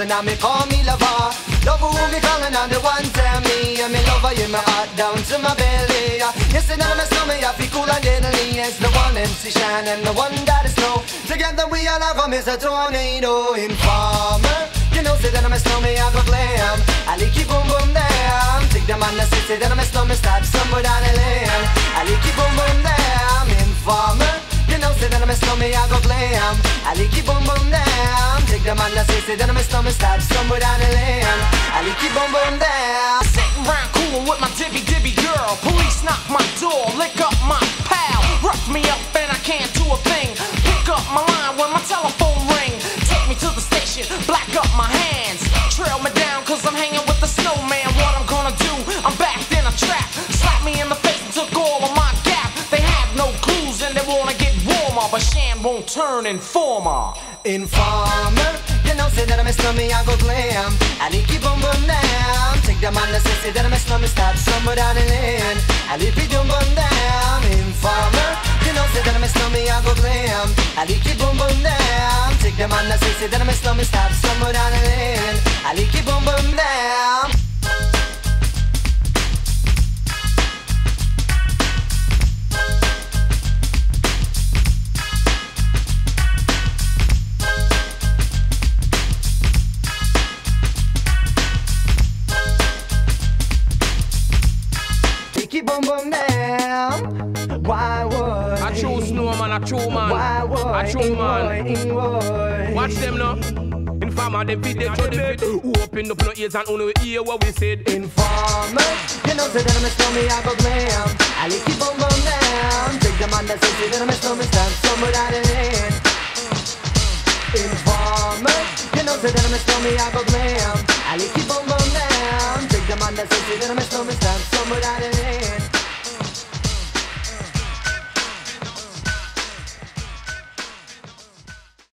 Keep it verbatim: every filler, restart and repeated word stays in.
so now me call me lover. Love who me calling on the one tell me, and me lover in my heart down to my belly. You say that my stomach, I feel cool and deadly. It's the one M C Shine and the one that is snow. Together we all have come as a tornado. Informer, you know say that my stomach I go glam. I like you boom boom damn. Take them on the say say that my stomach stop somewhere down the lane. I like you boom boom damn. Informer, you know say that my stomach I go glam. I like you boom boom damn. Take them on the say say that my stomach stop somewhere down the lane. I like you boom boom damn. Sitting round coolin' with my dibby dibby girl. Police knock my door, lick up my pal. Rough me up and I can't do a thing. Pick up my line when my telephone ring. Take me to the station, black up my hands. Trail me down cause I'm hanging with the snowman. What I'm gonna do, I'm backed in a trap. Slap me in the face and took all of my gap. They have no clues and they wanna get warmer, but Shan won't turn informer. Informer, you know say that I'm a slummy, I go glam. I like you boom boom down. Take them on the say say that I'm a slummy, stop somewhere down the lane. I like you boom boom down. Informer, you know say that I'm a slummy, I go glam. I like you boom boom down. Take them on the say say that I'm a slummy, stop somewhere down the lane. I like you boom boom down. Keep boom boom down. Why would I choose no man, I choose man. Why would I choose man. Ingwoy? Watch them now. Informer, them feed them to them feed. Who open up no ears and only hear what we said. Informer, you know say that I'm a stormy, I go glam. I like keep boom boom down. Take them on the say say that I'm a stormy, stop somewhere down the lane. Informer, you know say that I'm a stormy, I go glam.